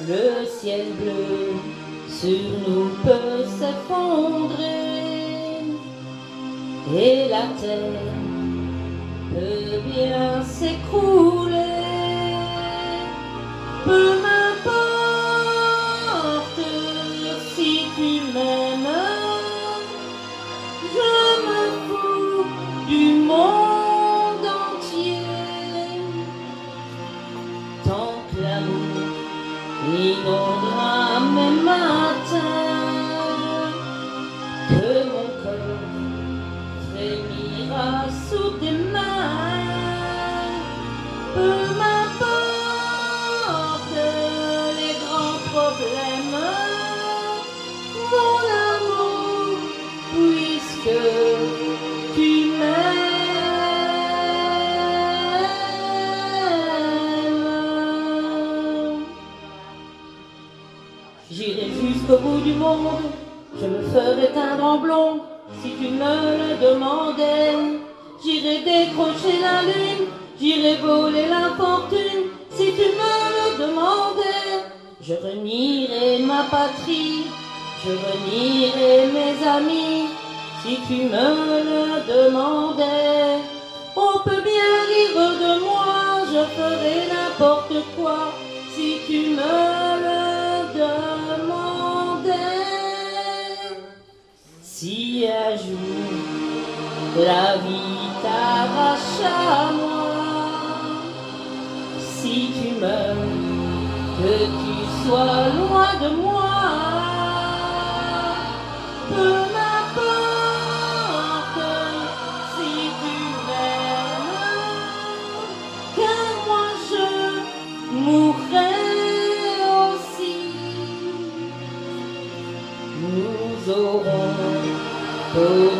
Le ciel bleu sur nous peut s'effondrer et la terre peut bien s'écrouler. Peu m'importe si tu m'aimes, je me fous du monde entier. Tant que l'amour inondera mes matins, que mon cœur frémira sous tes mains. Peu m'importe les grands problèmes, mon amour, puisque tu m'aimes. J'irai jusqu'au bout du monde, je me ferai teindre en blond, si tu me le demandais. J'irai décrocher la lune, j'irai voler la fortune, si tu me le demandais. Je renierai ma patrie, je renierai mes amis, si tu me le demandais. On peut bien rire de moi, je ferai n'importe quoi, si tu me le demandais. Si un jour la vie t'arrache à moi, si tu meurs, que tu sois loin de moi, peu m'importe si tu m'aimes, car moi je mourrai aussi. Nous aurons